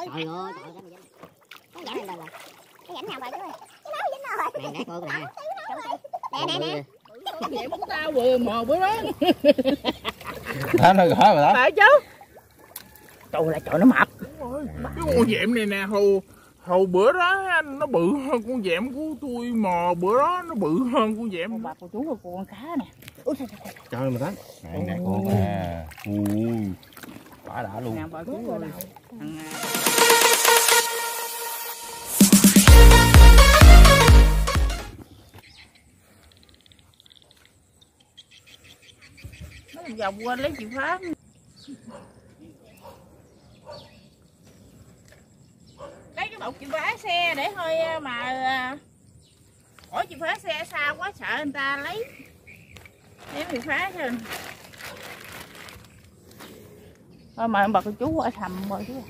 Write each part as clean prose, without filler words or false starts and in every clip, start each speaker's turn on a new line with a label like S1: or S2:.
S1: Trời ơi, cái rãnh này rồi. Cái rãnh nào rồi chú ơi? Cái máu dính rồi. Nè, để cô nè. Nè.
S2: Vậy muốn tao vừa mò bữa đó.
S3: Đó nó gõ rồi đó.
S2: Phải chứ. Trời là trời nó mập.
S4: Cái con dẹm này nè, hầu bữa đó nó bự hơn con dẹm của tôi, mò bữa đó nó bự hơn con dẹm.
S2: Con bà cô chú con cá nè. Ui,
S3: Trời mà đó. Nè con à. Ui. Quá đã luôn.
S2: nè bà chú rồi. Nó vòng qua lấy chìa khóa. Lấy cái bọc chìa khóa xe để thôi mà ổ chìa khóa xe xa quá sợ người ta lấy chìa khóa chứ. Thôi mà bà cô chú ở thầm rồi chứ.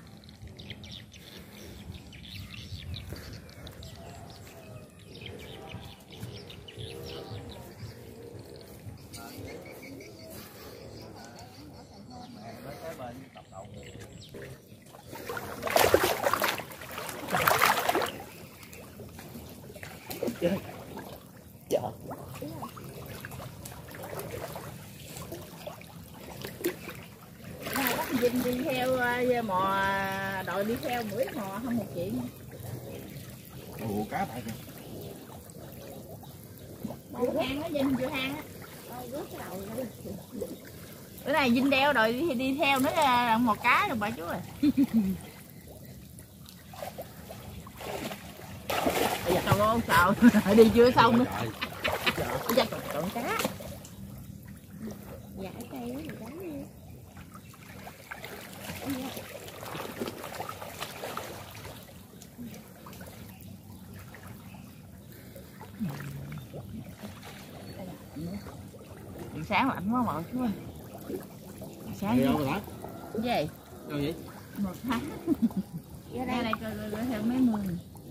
S3: Dạ.
S2: Bắt Vinh đi theo mò đội đi theo bữa mò không một chuyện.
S3: Ủa cá tại kìa.
S2: Vô hang á Vinh, vô hang á. Bữa này Vinh đeo đội đi theo nó là một cá rồi bà chú ơi. Bây giờ trời ơi sao đi chưa xong nữa. Bây giờ trộn cá.
S1: Dạ cây đó thì đánh đi.
S2: Sáng lạnh quá mọi chú ơi. Sáng
S3: Đi đâu rồi đó?
S2: cái gì?
S3: Đâu vậy?
S2: Một tháng. Đây đây coi theo mấy mưa.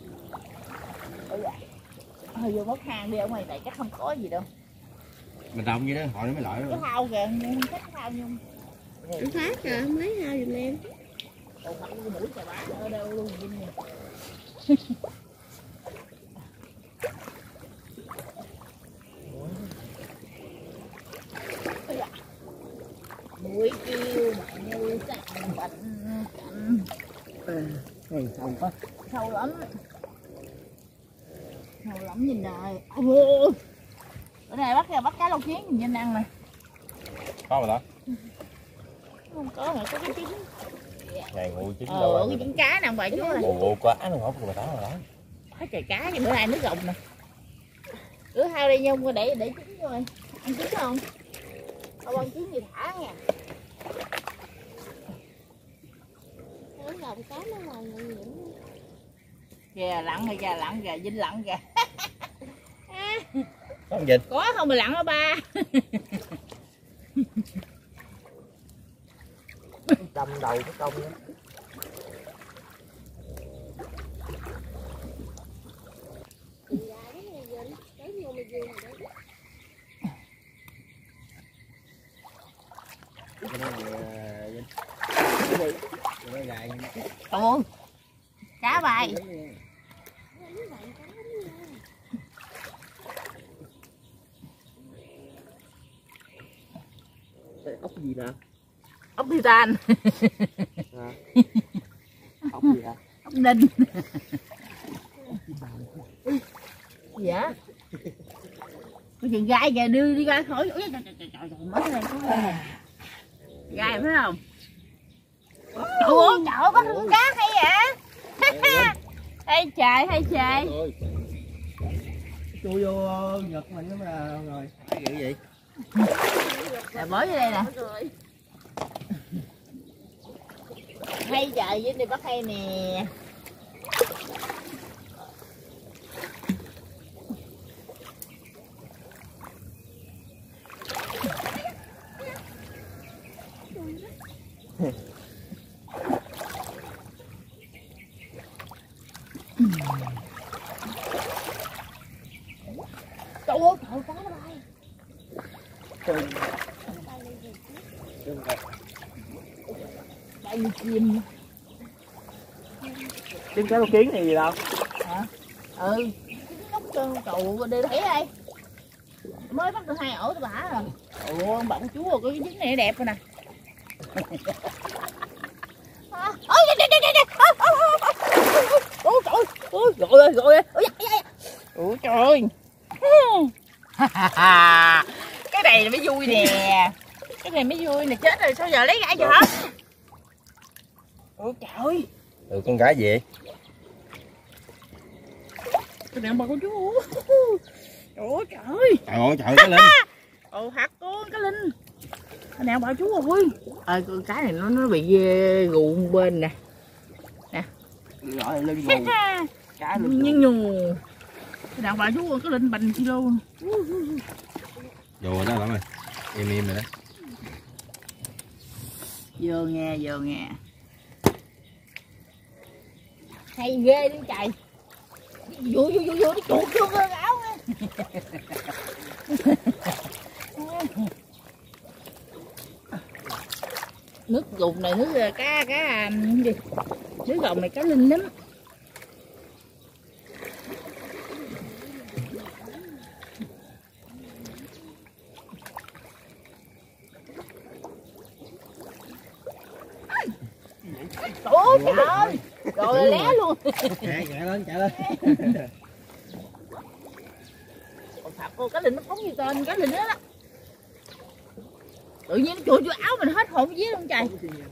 S2: Thôi vô bốc hang đi, ở ngoài này chắc không có gì đâu.
S3: Mình đồng vậy đó, hỏi nó mới lợi
S2: Cái
S3: rồi.
S2: thau kìa, nhưng thích cái thau nhưng
S1: Anh phát rồi, không lấy hao giùm em.
S2: còn mạnh cái mũi chà bá ở đâu luôn Vinh nè. Mũi kêu mà như cạnh bệnh
S3: Này sâu quá.
S2: sâu lắm. Sâu lắm nhìn đời. Ôi, bữa nay bắt cá lóc chiến nhìn Vinh ăn nè.
S3: Có rồi đó.
S2: Không có mà có cái trứng.
S3: Này ngồi trứng đâu.
S2: Cái trứng cá nè bà chú ơi.
S3: Ồ cá nó ngọt của bà đó rồi đó.
S2: Quá trời cá chứ bữa nay nước rồng nè. Cứ hao đi nhung để trứng rồi. Ăn trứng không? Không ăn trứng gì thả nha.
S1: Nó gồng cá nó ngoài nguy hiểm.
S2: Kìa lặn kìa, Vinh lặn kìa.
S3: Có gì?
S2: Có không mà lặn hả ba?
S3: Đâm đầu cái công đó.
S2: Ồ, cá bài.
S3: Ốc gì nè?
S2: Ốc titan.
S3: Ốc gì hả?
S2: Ốc ninh. Dạ. Cái chuyện gai kìa, đưa đi gai khỏi. Ôi trời mất này có gai phải không? Trời ơi, bắt con cá hay vậy? Hay trời.
S3: Chui vô giật mình nó rồi. Cái gì vậy?
S2: Nè bỏ vô đây nè. Hay trời với đi bắt hay nè. Trời ơi, trời cá nó bay. Bay như chim.
S5: kiếm cá lô kiến này gì đâu.
S2: Hả? Ừ, nóc trụ đi thấy đây. Mới bắt được 2 ổ tao bả rồi. Ủa, ông bận chú rồi, cái trứng này đẹp rồi nè. Ôi trời trời trời. Ôi trời. Ôi gọi ơi. Ôi trời. Cái này là mới vui nè. Cái này mới vui nè, chết rồi sao giờ lấy ra giờ hả? Ôi trời.
S3: Ừ, con gái gì?
S2: Cái này bà cô chú. Ôi trời.
S3: Trời ơi trời cái Linh.
S2: Ồ hạt con cái Linh. Cái nào bà chú ơi. Con cái này nó bị gù bên nè. Nè.
S5: Gọi là lưng gù. Cá lưng
S2: Nhưng nhù. Cái nào bà chú ơi, cái Linh bành kilo.
S3: Vô rồi đó lắm rồi. Im rồi đó.
S2: Vô nghe. Hay ghê đi trời. Vô nó chuột vô cái áo nha. Nước gùng này nước cá gì? Nước gồng này cá Linh lắm. Ôi trời ơi. Rồi lé luôn.
S5: chạy lên.
S2: Thật cô cá Linh nó phóng như tên cá Linh đó đó. Tự nhiên nó chui vô áo mình hết hồn với luôn trời.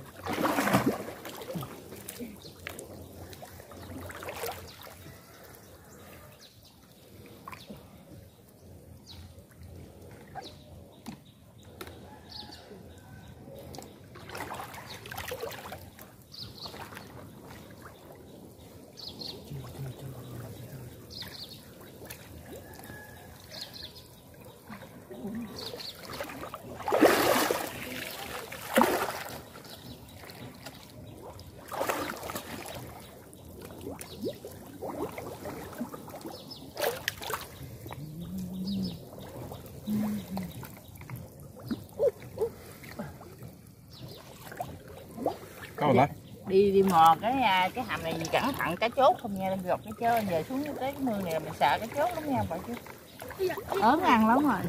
S3: Có rồi.
S2: Đi mò cái hầm này cẩn thận cá chốt không nha, gọt cái chớ về xuống tới cái mương này mình sợ cái chốt lắm nha bà chứ. Ớn ăn lắm rồi.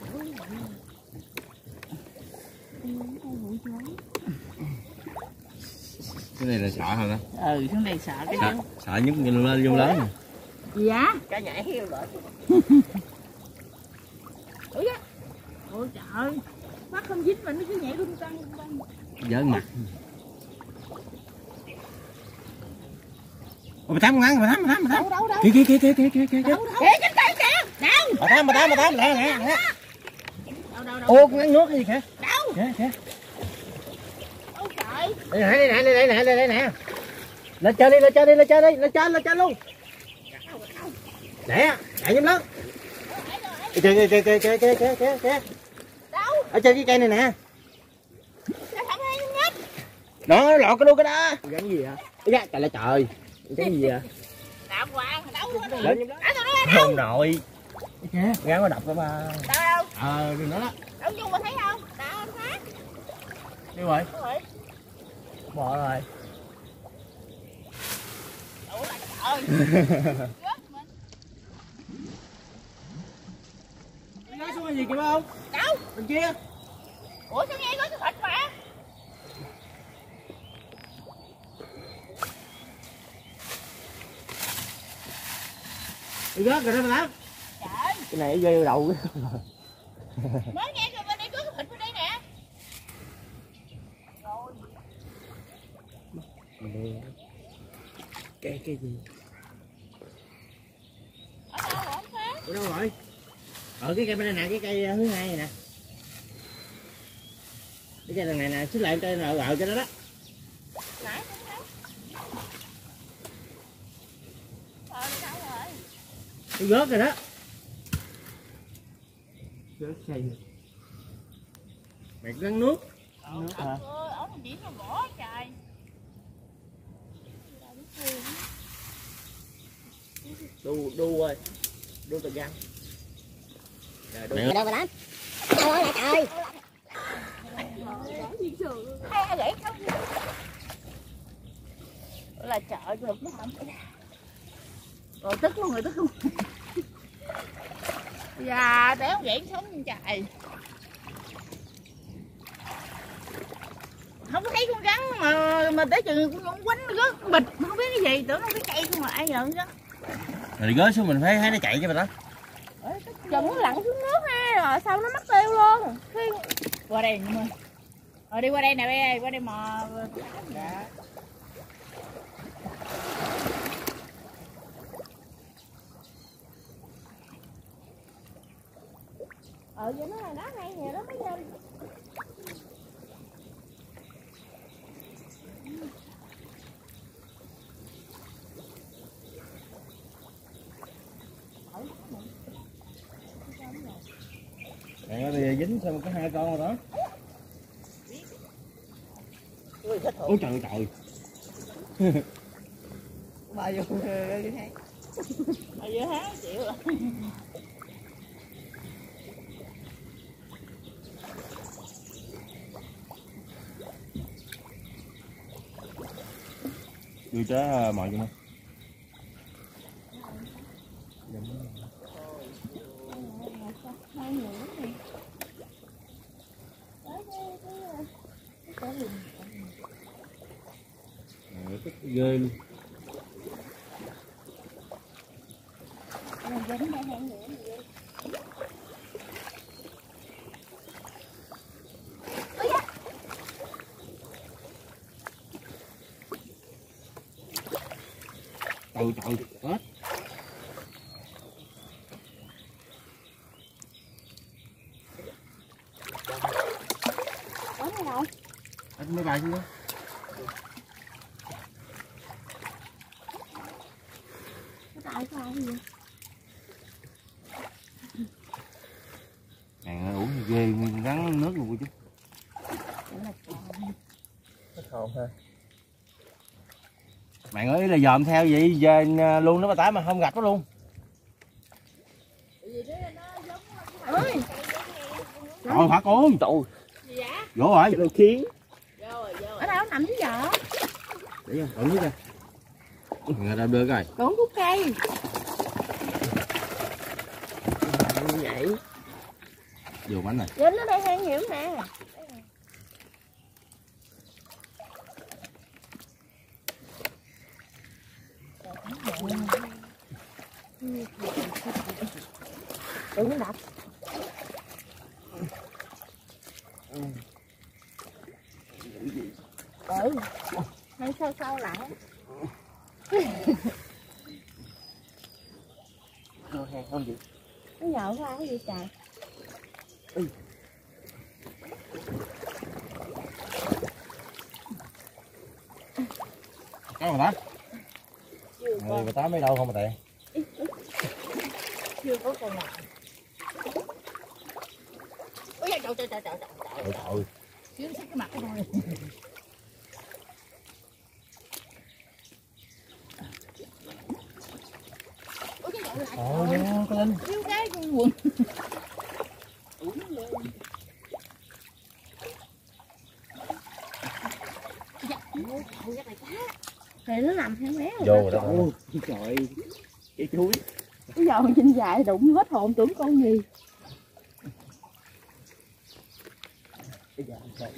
S3: Cái này là sợ hả đó?
S2: Ừ, xuống đây sợ cái chốt.
S3: Sợ nhúc lên vô lớn nè.
S2: Gì á?
S5: Cá nhảy heo rồi.
S2: Ôi trời, mắt không dính mà nó cứ nhảy lung tăng.
S3: Giỡn mặt. Ôi, bà Tám con ăn, bà Tám.
S2: Đâu.
S3: Kìa.
S2: Kìa trên tay kìa. Đâu?
S3: Bà Tám, nè.
S2: Đâu.
S3: Ô, con ăn nước cái gì kìa?
S2: Đâu?
S3: Kìa.
S2: Ôi trời.
S3: Đây nè. Lên chơi đi luôn. Nè, chạy giùm lớn. Kìa.
S2: Đâu?
S3: Ở trên cái cây này nè.
S2: Sao thằng này nhấp?
S3: Đó, lọt cái luôn cái đó.
S5: Gắn gì hả?
S3: Trời ơi trời.
S5: Cái gì vậy?
S2: Đạp hoàng đâu?
S3: Lên giùm lớn. Không nội.
S5: Kìa, gắn nó đập cái ba.
S2: Đâu?
S3: Đừng đó đó.
S2: Đâu Dung mà thấy không? Đâu phát.
S5: Đi rồi.
S2: Đâu rồi?
S5: Bỏ rồi.
S2: Ủa là trời.
S5: Nói xuống là gì kìa không?
S2: Đâu?
S5: Bên kia.
S2: Ủa sao nghe có cái thịt mà?
S5: Đi rớt rồi đó bà Tám.
S2: Trời.
S5: Cái này rơi đầu.
S2: Mới nghe kìa bên đây có cái thịt bên đây nè. Rồi.
S5: Cái gì?
S2: Ở đâu rồi không phát?
S5: Ở đâu rồi? Ở cái cây bên đây nè, cái cây thứ hai này nè. Cái cây đằng này nè, xích lại cây rợ cho nó đó.
S2: Nãy không thấy. Đi đâu rồi?
S5: Đi rớt rồi đó. Rớt xây. Mày gắn nước.
S2: Nước hả? Ổng mà chỉ nó bỏ trời.
S5: Đu ơi. Đu tờ găng. Trời đu.
S1: Đâu bà Tám? Đâu là trời.
S2: Hay vậy không? là chợ được nó không. Rồi tức luôn rồi, tức luôn. Dạ, đéo vậy sống như trời. Không có thấy con rắn mà tới chừng con quánh nó rớt bịch, không biết cái gì, tưởng nó cái cây không mà ai nhận chứ.
S5: Rồi rớt xuống mình phải thấy nó chạy chứ mà đó.
S2: Chừng nó lặn xuống nước ha, rồi sau nó mất tiêu luôn. Qua đây nhưng mà. Rồi đi qua đây nè, qua đây mò. Dạ. Vậy nó là đá hay nè, đó mấy nhân.
S5: Mẹ ơi, bây giờ dính xong có 2 con rồi đó. Ôi trời trời.
S2: Bà vô cái thấy. Bà vô há chịu rồi.
S5: Đưa cho mọi người. Ghê luôn. Trời trời ếch.
S2: Có đâu?
S5: Ếch mới bay xuống đó.
S2: Cái tay gì vậy?
S5: Mẹ ơi, uống ghê rắn nước luôn chứ.
S4: Không ha.
S5: Mẹ ơi là dòm theo vậy về luôn nó bà tái mà không gặp nó luôn.
S2: Ơi.
S5: Trời hả con, trời.
S2: Gì vậy?
S5: Vô rồi.
S3: Đâu khiến.
S2: Ở đâu nằm dưới vợ?
S5: Để vô, ẩn nước ra. Người ta đưa coi.
S2: Còn khúc cây.
S3: Vậy.
S5: Vô bánh này.
S2: Dính nó đây hang nhiễm nè. Đừng có đập. Hay sâu sâu lại.
S3: Không gì.
S2: Nó nhậu ra cái gì trời.
S5: Có mà đó. Bà tá mấy đâu không mà tệ.
S2: Chưa có con nào. Ôi trời trời trời trời
S5: Trời trời.
S2: Xíu xích cái mặt cái thôi. Ôi cái nhậu lại.
S5: Ồ, có Linh.
S2: Thiếu cái con quần. Thì nó nằm theo méo
S5: Vô rồi đó.
S3: Trời. Cái chuối.
S2: bây giờ trên dài đụng hết hồn tưởng con gì.
S3: Bây giờ trời.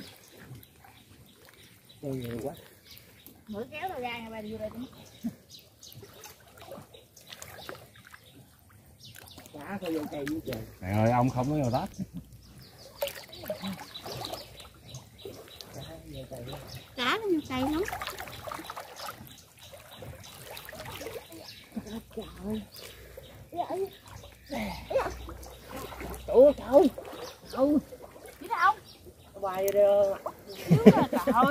S3: Chơi nhiều quá.
S2: Mũi kéo tao ra nha ba, đi vô đây cũng.
S3: Cá phải vô cây với trời.
S5: Mẹ ơi, ông không có vào tát.
S2: Cá nó vô cây lắm. Trời.
S3: Ủa trời.
S2: Ừ. Biết không?
S3: Bay rồi.
S2: Trời ơi.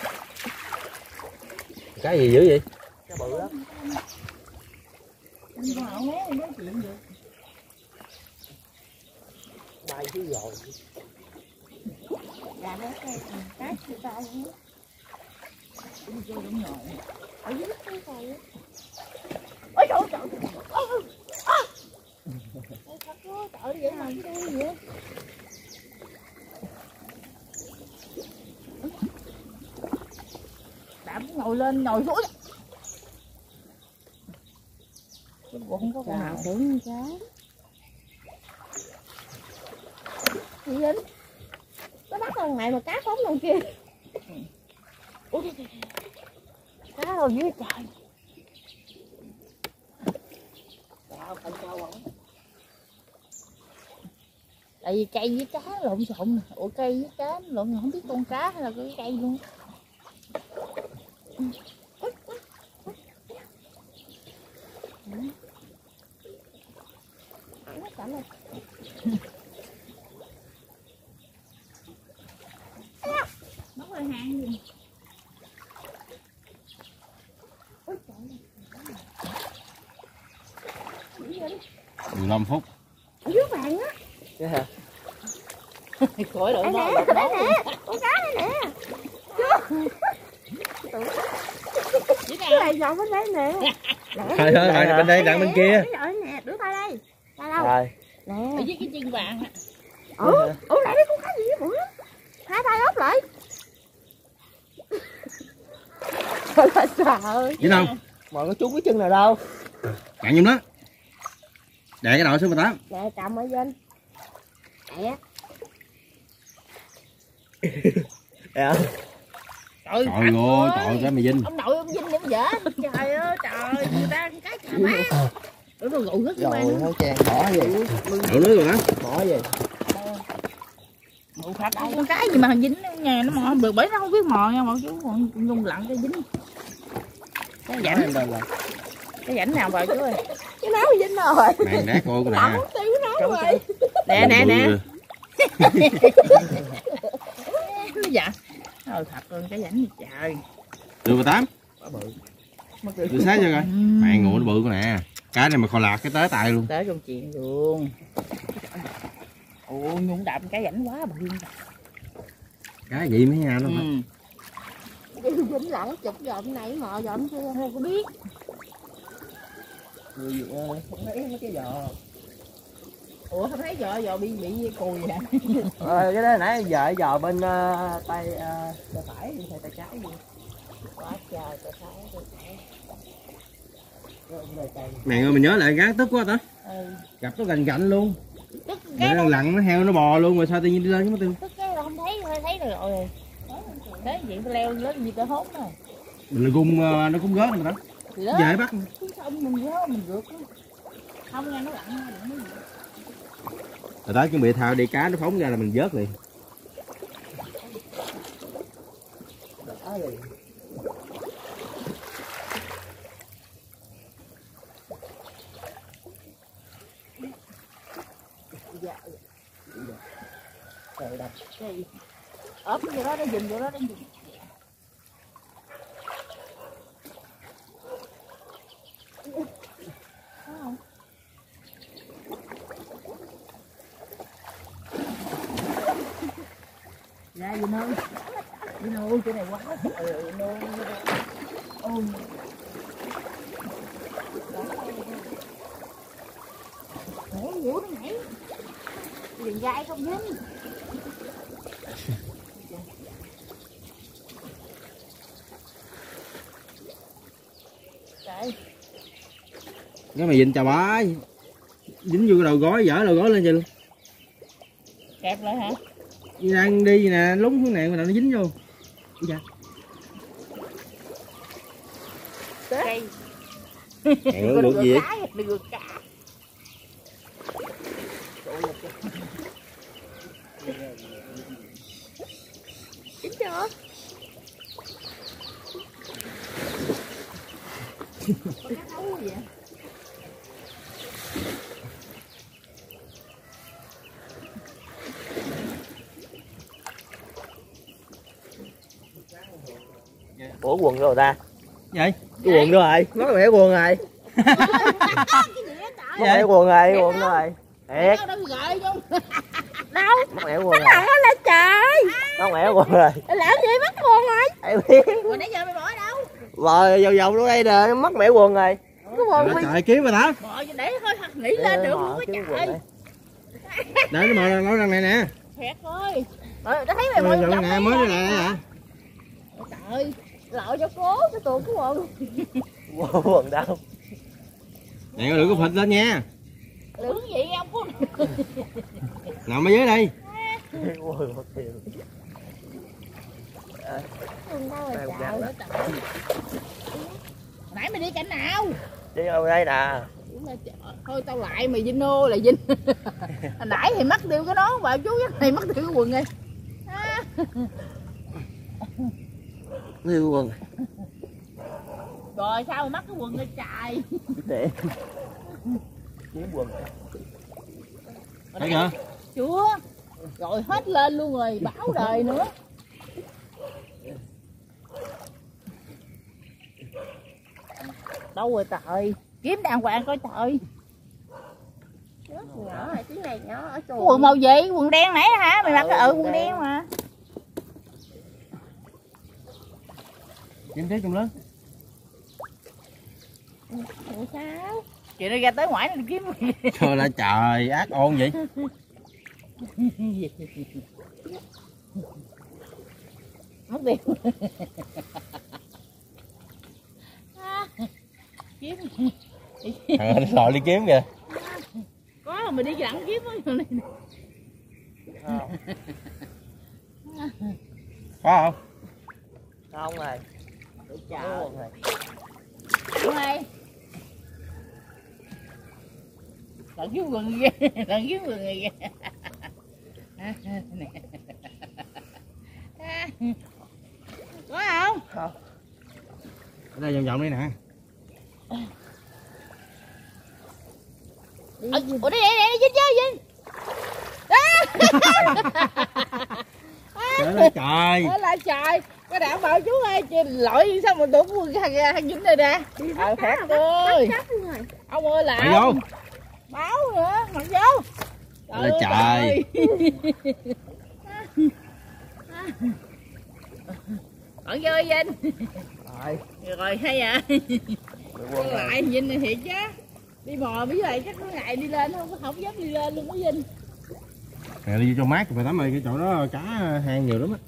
S5: Cái gì dữ vậy?
S3: Cá bự lắm.
S2: Anh còn méo thì nói chuyện được.
S3: Bay chứ rồi.
S2: Gà nó cái người ta luôn á. Đi vô đúng rồi. Ở dưới cái cây á. Ôi trời ơi trời. Trời vậy mà cái đuôi vậy. Đạp ngồi lên ngồi xuống. Chứ bộ không có con nào.
S1: Tưởng như cá. Chị Vinh, nó bắt lần này mà cá phóng lần kia. Ủa, cá rồi dưới trời.
S2: Tại vì cây với cá lộn xộn nè. Ủa cây với cá lộn không biết con cá hay là cái cây luôn.
S1: Nó chậm rồi.
S2: Mất hơi hang gì.
S3: 15 phút.
S1: Ở dưới bạn á.
S5: Vậy hả?
S2: Khỏi độ
S1: Đây
S2: đó.
S1: nè, đây nè, con cá đây nè. Cái này dọn bên đây nè.
S5: Thôi thôi, bạn bên đây, bạn bên kia.
S1: Rồi nè, đưa tay đây. Tay đâu?
S5: Rồi.
S1: Nè.
S2: Ở dưới cái chân vàng á.
S1: Lại đây con cá gì vậy bự lắm. Hai tay ốp lại. Trời ơi.
S3: Dính không?
S5: Mà có trúng cái chân nào đâu.
S3: Cạn giùm đó. Đè cái đầu xuống 18.
S1: Nè, cầm ở trên. Nè.
S5: Dạ.
S2: Trời
S3: Trời ơi, trời cái mày Vinh.
S2: ông nội ông Vinh điểm dở. Trời ơi trời, người ta con cái chà má. Nó gụ hết cái
S5: Rồi
S2: mang.
S5: thôi chàng bỏ gì.
S3: Đổ nước rồi đó.
S5: Bỏ gì.
S2: Ngủ phạt con cái gì mà dính nhà nó mò không được, bởi nó không biết mò nha mọi chú, còn nhung lặn cái dính. Cái rãnh, cái rãnh nào vào chú ơi.
S1: Cái náo Vinh rồi.
S3: Mày đá cô cái nè.
S1: Tiêu náo rồi.
S2: Nè nè nè. Dạ. Trời thật luôn cái rãnh gì trời.
S3: Đưa 18. Đưa sáng cho coi. Mẹ ngủ nó bự con nè. Cái này mà kho lạc cái tới tay luôn.
S2: Tới trong chuyện luôn. Ồ nhung đạp cái rãnh quá bự.
S3: Cái gì mấy nha nó phải.
S1: Vinh lặn chụp dòm này mò dòm chưa không có biết.
S5: Không thấy mấy cái giò.
S2: Ủa không thấy giò bị cùi hả?
S5: Cái đó nãy vợ giò bên tay phải hay tay trái gì.
S2: Quá trời tay phải.
S3: Mẹ ơi mình nhớ lại gán tức quá ta. Gặp nó gành gạnh luôn.
S2: Tức
S3: Mẹ
S2: cái
S3: đang lặn nó heo nó bò luôn rồi sao tự nhiên đi lên cái mất tiêu.
S2: tức cái không thấy rồi. Thế vậy tôi leo lên gì tôi hốt rồi.
S3: Mình là gung nó cũng gớt mà đó. Dễ bắt.
S2: Xong mình gớt mình rượt. Không nghe nó lặn nha, đừng có gì.
S3: Rồi tới chuẩn bị thao đi cá nó phóng ra là mình vớt liền.
S2: Ốp vô đó nó dừng vô đó nó dừng. Ra gì nơi đi nôi chỗ này quá nôi ôi nhảy vũ nó nhảy đừng gai không dính trời
S3: Cái mày Vinh chà bá dính vô cái đầu gói dở đầu gói lên vậy luôn.
S2: kẹp lại hả?
S3: Đang đi nè lúng xuống nè mà nó dính vô. Dạ.
S2: Cây
S3: Mẹ được gì vậy?
S2: được cá
S1: Chính chưa?
S2: con cá thấu gì vậy?
S5: Ủa quần rồi ta?
S3: Vậy?
S5: Cái quần đâu rồi? Mất mẹ quần rồi. Mất mẹ quần rồi, quần đâu rồi? Thiệt.
S2: Đâu gợi không?
S1: Đâu?
S5: Mất mẹ quần rồi.
S1: Nó lên trời.
S5: Mất mẹ quần rồi.
S1: Làm gì mất quần rồi?
S5: Em biết.
S2: Rồi nãy giờ mày bỏ ở đâu?
S5: Rồi vòng vòng luôn đây nè, mất mẹ quần rồi.
S1: Cái quần
S3: Trời, trời kiếm rồi đó.
S2: Bỏ vô để thôi nghĩ lên được luôn á trời.
S3: Để nó mò nói rằng này nè.
S2: Thiệt thôi. Rồi tao thấy mày
S3: Rồi
S2: bỏ
S3: rồi nè mới đây nè hả?
S2: trời
S1: lội cho cố cái tuột cái quần.
S5: Quần đâu?
S3: Nè đừng có phịch lên nha.
S2: Lưỡng gì không có.
S3: Nằm ở dưới đây.
S5: Ôi, mất tiền.
S1: Không đâu rồi
S5: Đây,
S1: trời.
S2: Nãy mày đi cảnh nào?
S5: đi ở đây nè.
S2: Thôi tao lại mày Vinh ơi là Vinh. Hồi nãy thì mất tiêu cái đó bà chú cái này mất tiêu cái quần này.
S5: Lưu quần.
S2: Rồi sao mà mất cái quần này trời.
S5: Để kiếm quần.
S3: Thấy hả?
S2: Chưa. Rồi hết lên luôn rồi, báo đời nữa. Đâu rồi trời, kiếm đàng hoàng coi trời.
S1: Nhỏ rồi, tiếng này nhỏ ở chùa.
S2: Quần màu gì? Quần đen nãy hả? Mày mặc cái quần đen mà.
S3: Kiếm thế trong lớn.
S1: Ủa sao?
S2: Chị đi ra tới ngoài này kiếm.
S3: Trời ơi trời, ác ôn vậy.
S2: Mất tiền. Kiếm.
S3: Lội đi kiếm kìa.
S2: Có là mình đi lặn kiếm đó.
S3: Có không?
S5: Không rồi.
S2: Trời
S5: Quần này.
S2: ơi. Lặn kiếm quần kìa, lặn kiếm quần kìa. Có không?
S5: Không.
S3: Ở đây vòng vòng đây nè.
S2: Ủa đây Vinh chơi Vinh.
S3: Trời ơi trời.
S2: Ôi là trời, cái đảm bảo chú ơi, lỗi gì sao mà tụi quần thằng Vinh này nè. Phép ơi. Ông ơi là
S3: Mày vô.
S2: báo nữa, mặc vô.
S3: Là trời.
S2: Còn chơi Vinh.
S5: Rồi.
S2: Rồi hay à.
S5: Quần này.
S2: Lại Vinh này thiệt chứ. Đi mò bây giờ chắc có ngày đi lên không dám đi lên luôn á Vinh.
S3: Nè đi vô cho mát phải tắm ơi, cái chỗ đó cá hang nhiều lắm á.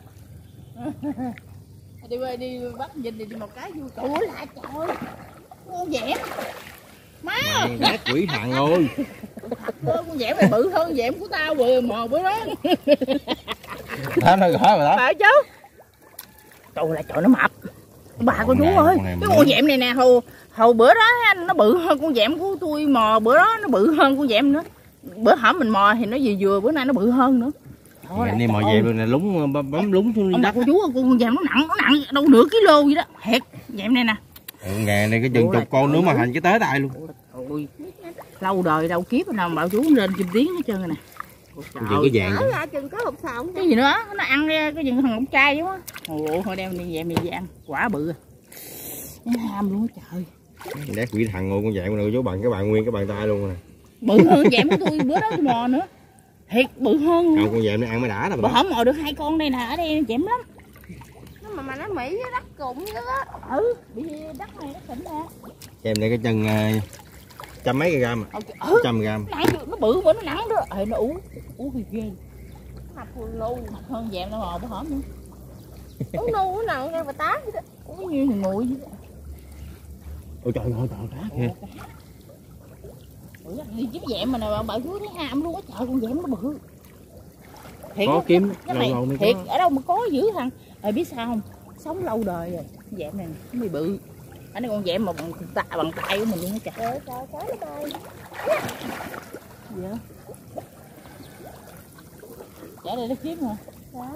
S2: Đi bắt Vinh đi một cái vui. Ủa là trời. Con dẻm. Má
S3: Mày ác quỷ thằng ơi.
S2: con dẻm này bự hơn dẻm của tao vừa mò bữa đó.
S3: Đó nó gõ rồi đó.
S2: Phải chứ. Trời là trời nó mập. Bà cô chú
S3: này,
S2: ơi,
S3: con này
S2: cái
S3: mới.
S2: con dẻm này nè, hồi bữa đó nó bự hơn con dẻm của tôi mò bữa đó nó bự hơn con dẻm nữa. Bữa hổm mình mò thì nó vừa bữa nay nó bự hơn nữa.
S3: Ngày đi mò về luôn nè, lúng bấm lúng xuống
S2: Ông
S3: đất.
S2: bà cô chú con dẻm nó nặng đâu nửa kg vậy đó. Thiệt, dẻm này nè.
S3: Ngày này cái chừng chục con nữa mà thành cái tới tay luôn.
S2: Ôi, lâu đời đâu kiếp nào mà bà chú lên chim tiếng hết trơn rồi nè.
S3: Chừng cái vàng
S1: Ở
S3: vậy.
S1: ra chừng có hộp sòng.
S2: Cái gì nữa, nó ăn ra cái chừng thằng con trai chứ á. Ồ, thôi đem đi về mì ăn, quả bự. Nó ham luôn á trời.
S3: Đét quỷ thằng ngồi con dạng này chú bằng cái bạn nguyên cái bàn tay luôn nè.
S2: Bự hơn dẻm của tôi bữa đó tôi mò nữa. Thiệt bự hơn luôn.
S3: Không con dạng nó ăn mới đã
S2: Bữa
S3: rồi.
S2: hổm mò được 2 con đây nè, ở đây dẻm lắm.
S1: Nó mà nó Mỹ với đất cụng đó á.
S2: Ừ, bị đất này nó xịn nè.
S3: Em đây cái chân trăm mấy gram à? 100 gram.
S2: Nó bự mà nó nặng đó. Nó ú thì ghê.
S1: Mập quần lu.
S2: Hơn dẻm nó mò bữa hổm nữa.
S1: Uống nu uống nặng ra 18 vậy đó.
S2: Ú như thằng nguội vậy đó.
S3: Ôi trời ơi trời cá kìa.
S2: Đi kiếm dẻm mà nè bà chú thấy ham luôn á trời, con dẻm nó bự. Thiệt
S3: Có kiếm
S2: cái này
S3: lâu mới
S2: thiệt
S3: có.
S2: ở đâu mà có dữ thằng. Biết sao không? Sống lâu đời rồi. Dẻm này nó bị bự. Ở đây con dẻm mà bằng tay của mình luôn á trời.
S1: Trời trời trời nó bay.
S2: Gì đó? Trả đây nó kiếm hả?
S1: Đó.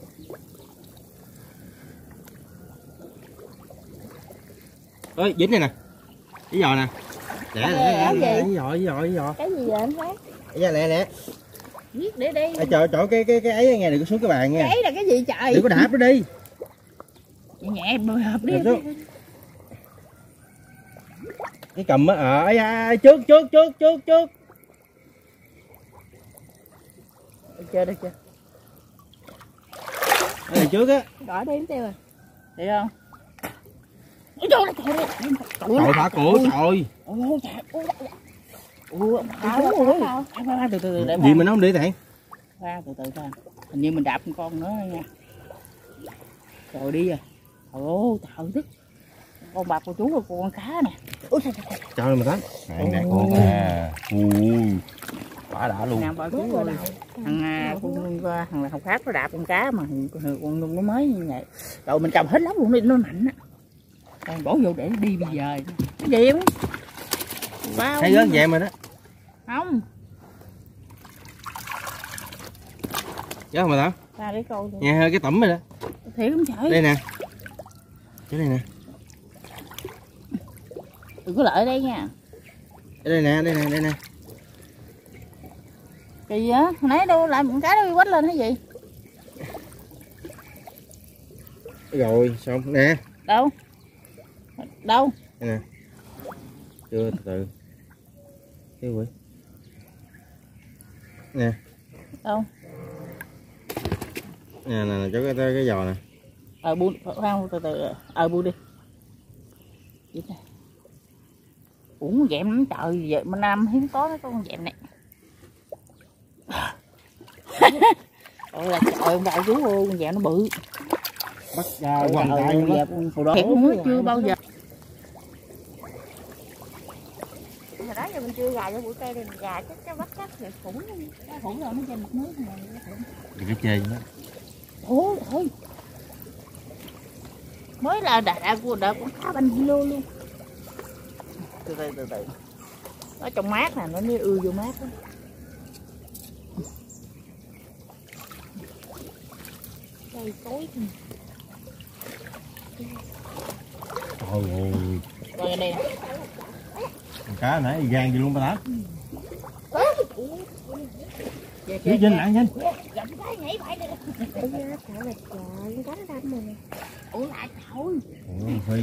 S3: Ơi dính này nè. Cái giò nè. Lẹ giò.
S1: Cái gì vậy anh thấy?
S3: Lẹ lẹ.
S2: Viết để đi.
S3: Ở chỗ cái ấy nghe, đừng có xuống cái bàn nha.
S2: Cái là cái gì trời?
S3: Đừng có đạp nó đi.
S2: Nhẹ bơi hợp đi.
S3: Cái cầm á trước.
S2: Chơi đây chơi.
S3: Ở đây trước á.
S1: Đỏ đếm tiêu rồi.
S2: Thấy không? Ôi trời ơi.
S3: Trời thả cổ trời.
S2: Ôi trời. Ôi từ để
S3: Gì mà nó không đi thằng.
S2: khoan từ khoan. Hình như mình đạp con nữa nha. Rồi đi rồi. Ồ trời thức. con bà cô chú và con cá nè. Ôi trời trời.
S3: Cho lên mà tám. Này nè con nè. Ui. Quá đã luôn.
S2: Nè bà chú ơi. Thằng học khác nó đạp con cá mà con nhung nó mới như vậy. Rồi mình cầm hết lắm luôn đi nó mạnh á. Còn bỏ vô để đi bây giờ. Cái gì không? Bao.
S3: Thấy rớt vậy mà đó.
S2: Không.
S3: Rớt mà tám.
S2: Ra để coi.
S3: Nghe hơi cái tẩm rồi đó.
S2: Thiệt không trời.
S3: Đây nè. Cái này nè.
S2: Đừng có lợi ở đây nha.
S3: Đây nè, đây nè, đây nè.
S2: Kỳ á, hồi nãy đâu làm con cá nó bị quánh lên hay gì?
S3: Rồi, xong nè.
S2: Đâu? Đâu?
S3: Đây nè. Chưa, từ từ. Cái quỷ. Nè.
S2: Đâu?
S3: Nè, nè, cho cái giò nè.
S2: Bu khoan từ từ. Bu đi. Vậy nè. Ủa con dẹm lắm trời, giờ bên Nam hiếm có mấy con dẹm này. Ôi là trời ông đại chú ơi, con dẹm nó bự.
S5: Bắt ra quằn tay luôn đó.
S2: Hồi đó cũng chưa bao giờ.
S1: Hồi đó giờ mình chưa gài cho bụi cây này, gài chắc bắt chắc thì khủng rồi nó trên mặt nước này.
S3: Đừng có chê đó.
S2: Ôi thôi. Mới là đã của con cá banh kilo luôn. Từ từ. Nó trong mát nè, nó ưa vô mát đó. Đây tối.
S3: Trời ơi.
S2: Rồi đây.
S3: Con cá nãy gan gì luôn ba tám.
S2: Chứ
S3: Vinh lại Vinh.
S2: gặp cái nhảy phải đi.
S1: Bây giờ trời là trời, con cá nó đâm rồi nè.
S2: Ủa lại thôi.
S3: Ủa Phi.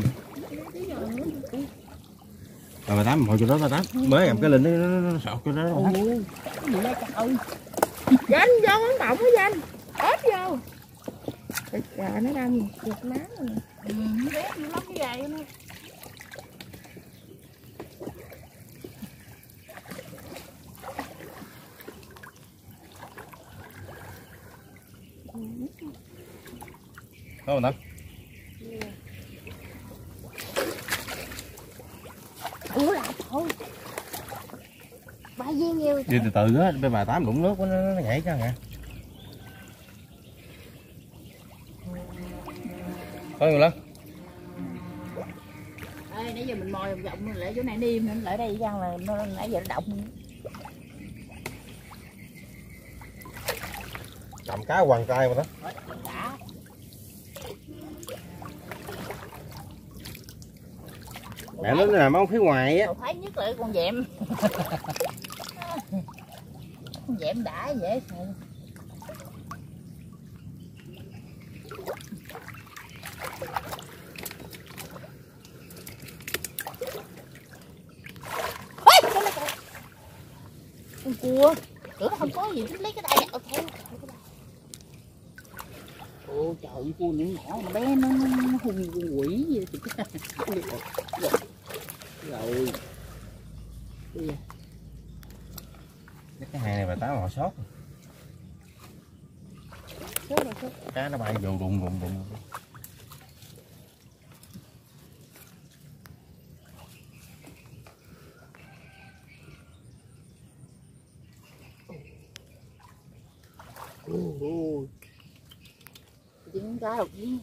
S3: Rồi ba tám hồi cho đó ba tám. Mới gặp cái linh nó sọt cho nó.
S2: Ủa cái gì đó trời.
S1: Danh vô con động á Danh. Ớt vô. Trời nó đâm giật má rồi nè.
S2: Nó bé dữ lắm cái gầy nó.
S3: Có không tám?
S1: Ủa lại thôi. Ba viên nhiều.
S3: Đi từ từ á, bên bà tám đụng nước nó nhảy ra nè. Có nhiều lắm.
S2: Ê, nãy giờ mình mồi vòng vòng lại chỗ này đi, mình lại đây răng là nó nãy giờ nó động.
S3: Cầm cá hoàng tay mà đó. Mẹ nó nằm ở phía ngoài á.
S2: Thấy nhất là con dẹm. Con dẹm đã dễ sợ. Con cua. Tưởng không có gì, lấy cái tay đậu theo. Ôi trời ơi, cua nhỏ nhỏ mà bé nó hung con quỷ gì rồi. Rồi.
S3: Cái hàng này bà tám họ sót. Cá nó bay vô đụng.
S2: Trứng cá đầu chiến.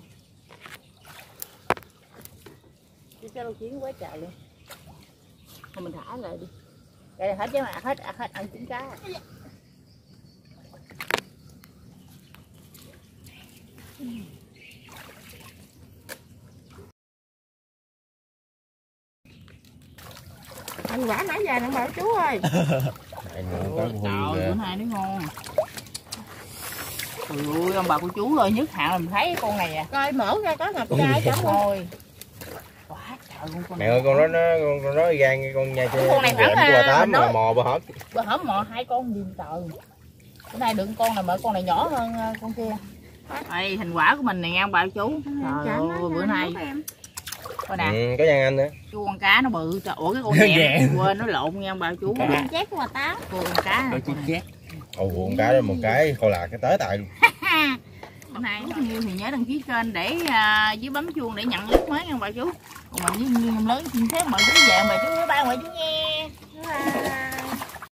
S2: Trứng cá đầu chiến quá trời luôn. Thôi mình thả lại đi. Đây là hết chứ mà, hết ăn trứng cá.
S1: Ăn quả nãy giờ nè bà chú ơi.
S2: Bữa nay nó ngon. Trời ơi, ông bà cô chú ơi, nhất hạn là mình thấy con này à.
S1: Coi mở ra có ngập trai chẳng
S2: rồi. Quá trời luôn con.
S3: Mẹ ơi con nó gan con nha chơi.
S2: Con này khoảng
S3: bà tám mà mò bà hớt.
S2: Bà hớm mò hai con gì trời. Bữa nay đựng con này mà con này nhỏ hơn con kia. Đây thành quả của mình này nha ông bà chú. Trời ơi, bữa nay coi nè.
S3: Có Giang Anh nữa.
S2: Con cá nó bự. Ủa cái con dẹm quên nó lộn nha ông bà chú.
S1: Con chét của bà Tám.
S2: Con cá.
S3: Ồ con cá đó một cái khô lạc cái tới tại luôn.
S2: Bữa nay nhiều thì nhớ đăng ký kênh để với bấm chuông để nhận clip mới nha bà chú. Còn mà với lớn xin phép mọi chú về bà chú nhớ ba ngoại chú nghe.